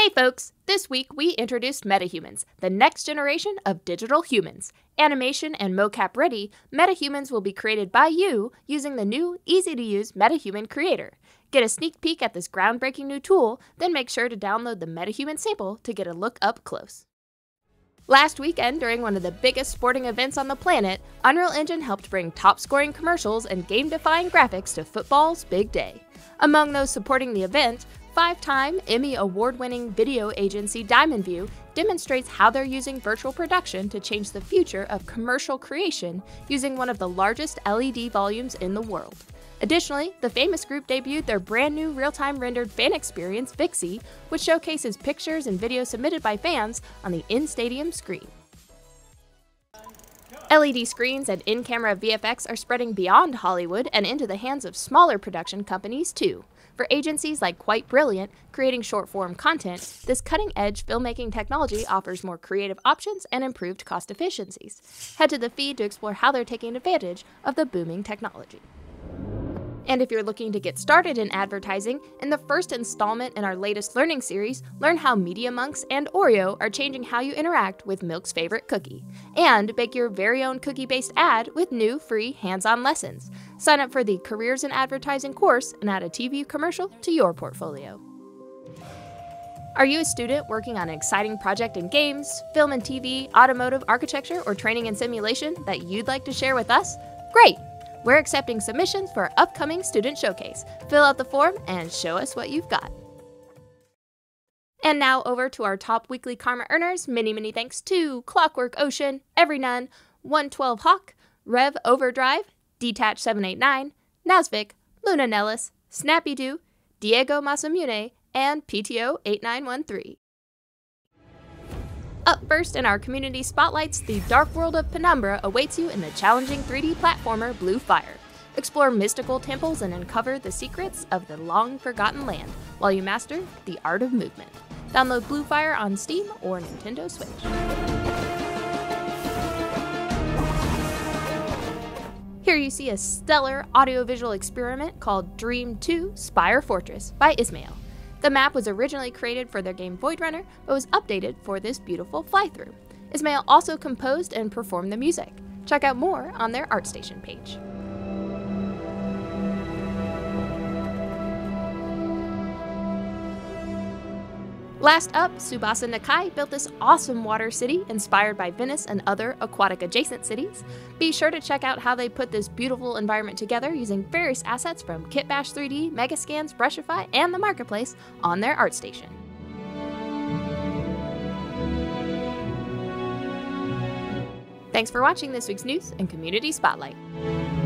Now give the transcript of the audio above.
Hey folks! This week we introduced MetaHumans, the next generation of digital humans. Animation and mocap ready, MetaHumans will be created by you using the new, easy-to-use MetaHuman Creator. Get a sneak peek at this groundbreaking new tool, then make sure to download the MetaHuman sample to get a look up close. Last weekend, during one of the biggest sporting events on the planet, Unreal Engine helped bring top-scoring commercials and game-defying graphics to football's big day. Among those supporting the event, 5-time Emmy award-winning video agency Diamond View demonstrates how they're using virtual production to change the future of commercial creation using one of the largest LED volumes in the world. Additionally, the famous group debuted their brand new real-time rendered fan experience, Vixie, which showcases pictures and videos submitted by fans on the in-stadium screen. LED screens and in-camera VFX are spreading beyond Hollywood and into the hands of smaller production companies too. For agencies like Quite Brilliant, creating short-form content, this cutting-edge filmmaking technology offers more creative options and improved cost efficiencies. Head to the feed to explore how they're taking advantage of the booming technology. And if you're looking to get started in advertising, in the first installment in our latest learning series, learn how Media Monks and Oreo are changing how you interact with Milk's favorite cookie. And bake your very own cookie-based ad with new free hands-on lessons. Sign up for the Careers in Advertising course and add a TV commercial to your portfolio. Are you a student working on an exciting project in games, film and TV, automotive, architecture, or training and simulation that you'd like to share with us? Great! We're accepting submissions for our upcoming student showcase. Fill out the form and show us what you've got. And now over to our top weekly karma earners. Many thanks to Clockwork Ocean, Every Nun, 112 Hawk, Rev Overdrive, Detach 789, Nazvik, Luna Nellis, Snappy Doo, Diego Masamune, and PTO 8913. Up first in our community spotlights, the dark world of Penumbra awaits you in the challenging 3D platformer Blue Fire. Explore mystical temples and uncover the secrets of the long-forgotten land while you master the art of movement. Download Blue Fire on Steam or Nintendo Switch. Here you see a stellar audiovisual experiment called Dream 2 Spire Fortress by Ismail. The map was originally created for their game Void Runner, but was updated for this beautiful fly-through. Ismail also composed and performed the music. Check out more on their ArtStation page. Last up, Tsubasa Nakai built this awesome water city inspired by Venice and other aquatic adjacent cities. Be sure to check out how they put this beautiful environment together using various assets from Kitbash 3D, Megascans, Brushify, and the Marketplace on their ArtStation. Thanks for watching this week's news and community spotlight.